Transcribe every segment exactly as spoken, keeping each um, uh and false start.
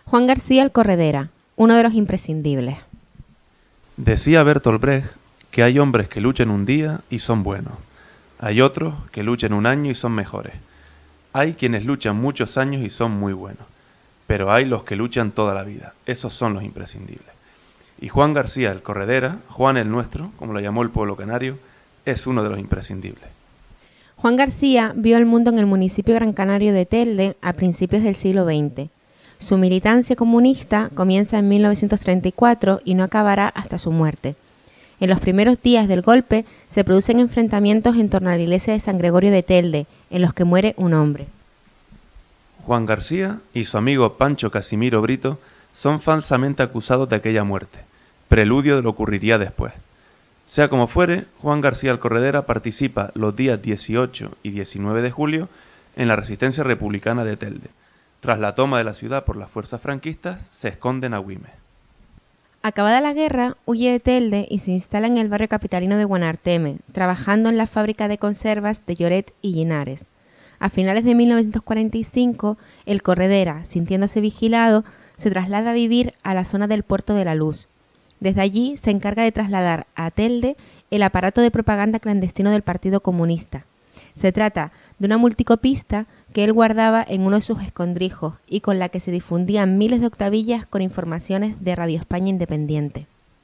Juan García el Corredera, uno de los imprescindibles. Decía Bertolt Brecht que hay hombres que luchan un día y son buenos. Hay otros que luchan un año y son mejores. Hay quienes luchan muchos años y son muy buenos. Pero hay los que luchan toda la vida. Esos son los imprescindibles. Y Juan García el Corredera, Juan el Nuestro, como lo llamó el pueblo canario, es uno de los imprescindibles. Juan García vio el mundo en el municipio gran canario de Telde a principios del siglo veinte. Su militancia comunista comienza en mil novecientos treinta y cuatro y no acabará hasta su muerte. En los primeros días del golpe se producen enfrentamientos en torno a la iglesia de San Gregorio de Telde, en los que muere un hombre. Juan García y su amigo Pancho Casimiro Brito son falsamente acusados de aquella muerte, preludio de lo que ocurriría después. Sea como fuere, Juan García el Corredera participa los días dieciocho y diecinueve de julio en la resistencia republicana de Telde. Tras la toma de la ciudad por las fuerzas franquistas, se esconde en Agüime. Acabada la guerra, huye de Telde y se instala en el barrio capitalino de Guanarteme, trabajando en la fábrica de conservas de Lloret y Linares. A finales de mil novecientos cuarenta y cinco, el Corredera, sintiéndose vigilado, se traslada a vivir a la zona del Puerto de la Luz. Desde allí se encarga de trasladar a Telde el aparato de propaganda clandestino del Partido Comunista. Se trata de una multicopista que él guardaba en uno de sus escondrijos y con la que se difundían miles de octavillas con informaciones de Radio España Independiente.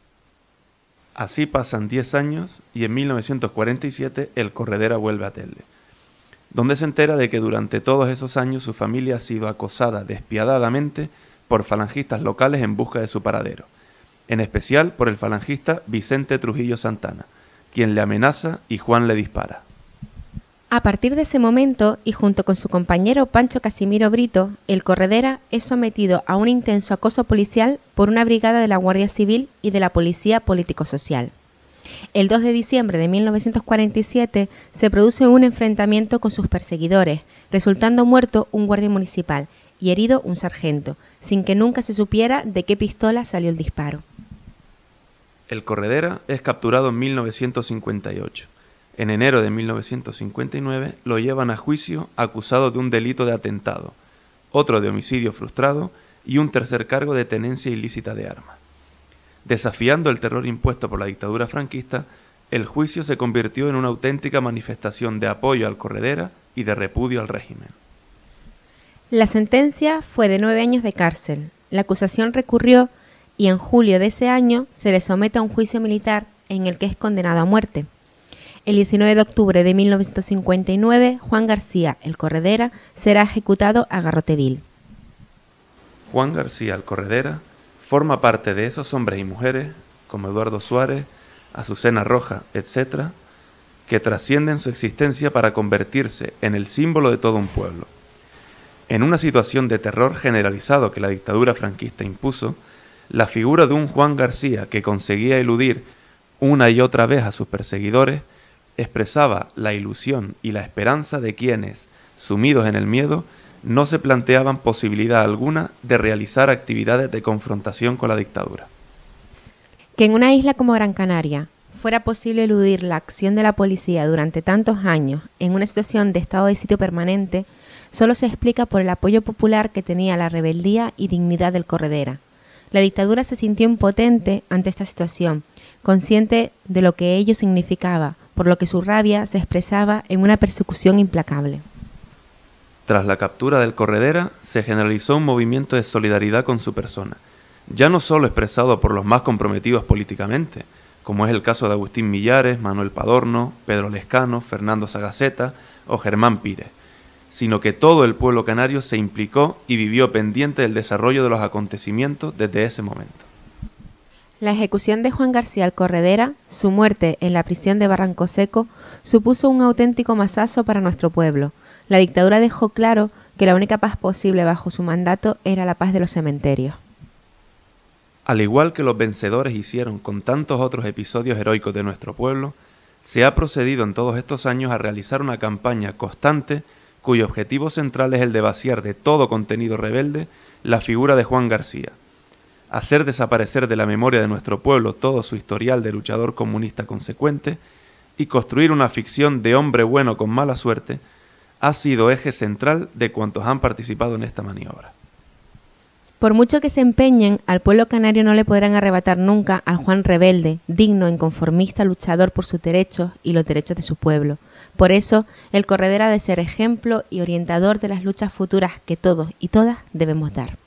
Así pasan diez años y en mil novecientos cuarenta y siete el Corredera vuelve a Telde, donde se entera de que durante todos esos años su familia ha sido acosada despiadadamente por falangistas locales en busca de su paradero, en especial por el falangista Vicente Trujillo Santana, quien le amenaza y Juan le dispara. A partir de ese momento, y junto con su compañero Pancho Casimiro Brito, el Corredera es sometido a un intenso acoso policial por una brigada de la Guardia Civil y de la Policía Político-Social. El dos de diciembre de mil novecientos cuarenta y siete se produce un enfrentamiento con sus perseguidores, resultando muerto un guardia municipal y herido un sargento, sin que nunca se supiera de qué pistola salió el disparo. El Corredera es capturado en mil novecientos cincuenta y ocho. En enero de mil novecientos cincuenta y nueve lo llevan a juicio acusado de un delito de atentado, otro de homicidio frustrado y un tercer cargo de tenencia ilícita de armas. Desafiando el terror impuesto por la dictadura franquista, el juicio se convirtió en una auténtica manifestación de apoyo al Corredera y de repudio al régimen. La sentencia fue de nueve años de cárcel. La acusación recurrió y en julio de ese año se le somete a un juicio militar en el que es condenado a muerte. El diecinueve de octubre de mil novecientos cincuenta y nueve, Juan García el Corredera será ejecutado a garrote vil. Juan García el Corredera forma parte de esos hombres y mujeres, como Eduardo Suárez, Azucena Roja, etcétera, que trascienden su existencia para convertirse en el símbolo de todo un pueblo. En una situación de terror generalizado que la dictadura franquista impuso, la figura de un Juan García que conseguía eludir una y otra vez a sus perseguidores expresaba la ilusión y la esperanza de quienes, sumidos en el miedo, no se planteaban posibilidad alguna de realizar actividades de confrontación con la dictadura. Que en una isla como Gran Canaria fuera posible eludir la acción de la policía durante tantos años en una situación de estado de sitio permanente solo se explica por el apoyo popular que tenía la rebeldía y dignidad del Corredera. La dictadura se sintió impotente ante esta situación, consciente de lo que ello significaba, por lo que su rabia se expresaba en una persecución implacable. Tras la captura del Corredera, se generalizó un movimiento de solidaridad con su persona, ya no solo expresado por los más comprometidos políticamente, como es el caso de Agustín Millares, Manuel Padorno, Pedro Lescano, Fernando Sagaceta o Germán Pires, sino que todo el pueblo canario se implicó y vivió pendiente del desarrollo de los acontecimientos desde ese momento. La ejecución de Juan García el Corredera, su muerte en la prisión de Barranco Seco, supuso un auténtico masazo para nuestro pueblo. La dictadura dejó claro que la única paz posible bajo su mandato era la paz de los cementerios. Al igual que los vencedores hicieron con tantos otros episodios heroicos de nuestro pueblo, se ha procedido en todos estos años a realizar una campaña constante cuyo objetivo central es el de vaciar de todo contenido rebelde la figura de Juan García, hacer desaparecer de la memoria de nuestro pueblo todo su historial de luchador comunista consecuente y construir una ficción de hombre bueno con mala suerte ha sido eje central de cuantos han participado en esta maniobra. Por mucho que se empeñen, al pueblo canario no le podrán arrebatar nunca al Juan rebelde, digno, inconformista, luchador por sus derechos y los derechos de su pueblo. Por eso, el corredero ha de ser ejemplo y orientador de las luchas futuras que todos y todas debemos dar.